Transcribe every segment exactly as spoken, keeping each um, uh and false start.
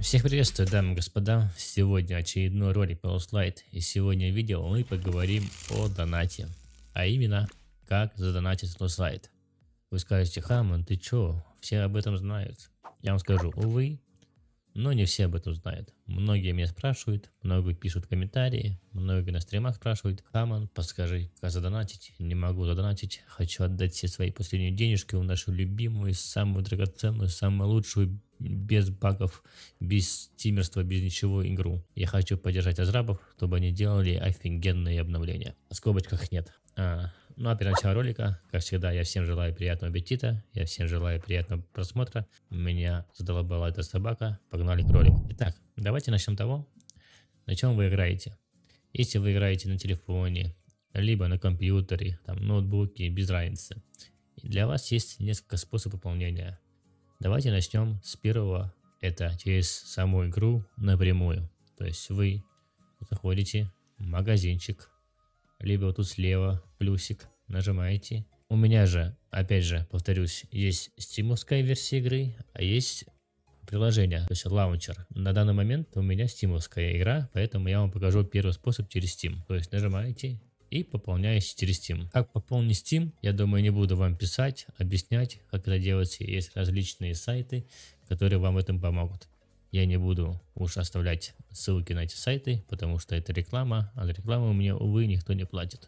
Всех приветствую, дамы и господа. Сегодня очередной ролик про Slide. И сегодня в видео мы поговорим о донате. А именно, как задонатить Slide. Вы скажете: Хаман, ты чё? Все об этом знают. Я вам скажу: увы, но не все об этом знают. Многие меня спрашивают, много пишут комментарии, многие на стримах спрашивают: Хаман, подскажи, как задонатить? Не могу задонатить, хочу отдать все свои последние денежки в нашу любимую, самую драгоценную, самую лучшую, без багов, без стимерства, без ничего игру. Я хочу поддержать разрабов, чтобы они делали офигенные обновления. В скобочках нет. А, ну а перед началом ролика, как всегда, я всем желаю приятного аппетита, я всем желаю приятного просмотра. Меня задолбала эта собака, погнали к ролику. Итак, давайте начнем с того, на чем вы играете. Если вы играете на телефоне, либо на компьютере, там, ноутбуке, без разницы, для вас есть несколько способов пополнения. Давайте начнем с первого, это через саму игру напрямую. То есть вы заходите в магазинчик, либо вот тут слева плюсик, нажимаете. У меня же, опять же, повторюсь, есть стимовская версия игры, а есть приложение, то есть лаунчер. На данный момент у меня стимовская игра, поэтому я вам покажу первый способ через Steam. То есть нажимаете и пополняете через Steam. Как пополнить Steam, я думаю, не буду вам писать, объяснять, как это делается. Есть различные сайты, которые вам в этом помогут. Я не буду уж оставлять ссылки на эти сайты, потому что это реклама, а за рекламу мне, увы, никто не платит.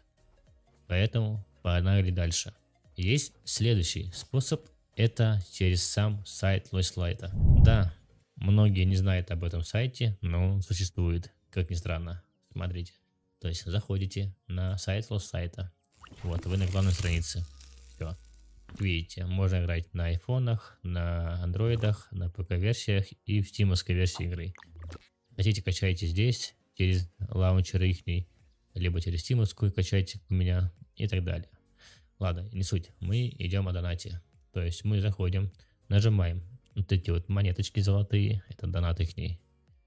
Поэтому погнали дальше. Есть следующий способ, это через сам сайт Slide. Да, многие не знают об этом сайте, но он существует, как ни странно. Смотрите. То есть заходите на сайт Slide. Вот, вы на главной странице. Все. Видите, можно играть на айфонах, на андроидах, на ПК-версиях и в стимовской версии игры. Хотите, качайте здесь, через лаунчер ихний, либо через стимовскую качайте у меня и так далее. Ладно, не суть. Мы идем о донате. То есть мы заходим, нажимаем вот эти вот монеточки золотые, это донат ихний.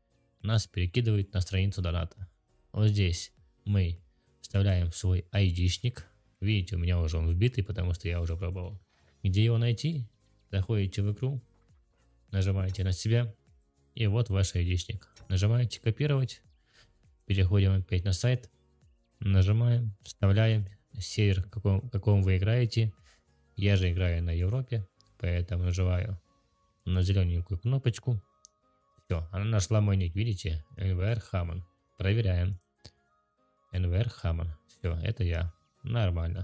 Нас перекидывает на страницу доната. Вот здесь мы вставляем свой айдишник. Видите, у меня уже он вбитый, потому что я уже пробовал. Где его найти? Заходите в игру, нажимаете на себя, и вот ваш айдишник. Нажимаете копировать, переходим опять на сайт, нажимаем, вставляем сервер, каком, каком вы играете. Я же играю на Европе, поэтому нажимаю на зелененькую кнопочку. Все, она нашла мой ник, видите? эн вэ эр Хаман. Проверяем. эн вэ эр Хаман. Все, это я. Нормально.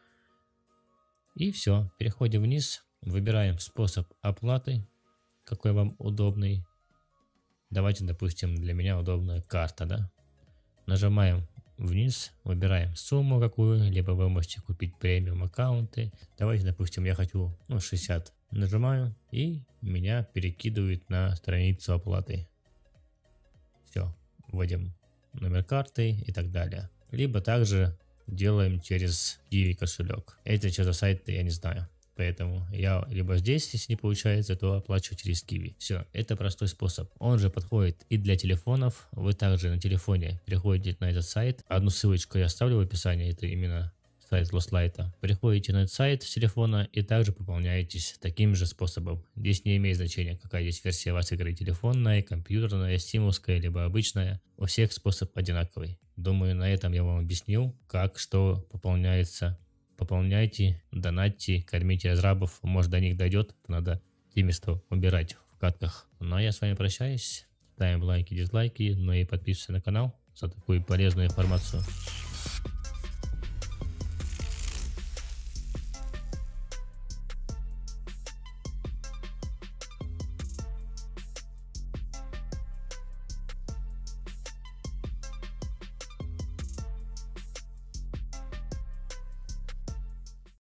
И все. Переходим вниз. Выбираем способ оплаты. Какой вам удобный. Давайте, допустим, для меня удобная карта, да? Нажимаем вниз. Выбираем сумму какую. Либо вы можете купить премиум аккаунты. Давайте, допустим, я хочу ну, шестьдесят. Нажимаю. И меня перекидывает на страницу оплаты. Все. Вводим номер карты и так далее. Либо также делаем через Kiwi кошелек. Это что за сайт, я не знаю. Поэтому я либо здесь, если не получается, то оплачиваю через Kiwi. Все, это простой способ. Он же подходит и для телефонов. Вы также на телефоне переходите на этот сайт. Одну ссылочку я оставлю в описании. Это именно сайт Slide. Переходите на этот сайт с телефона и также пополняетесь таким же способом. Здесь не имеет значения, какая здесь версия у вас игры: телефонная, компьютерная, стимовская, либо обычная. У всех способ одинаковый. Думаю, на этом я вам объяснил, как что пополняется. Пополняйте, донатьте, кормите разрабов. Может, до них дойдет, надо стимерство убирать в катках. Ну а я с вами прощаюсь. Ставим лайки, дизлайки, ну и подписывайтесь на канал за такую полезную информацию.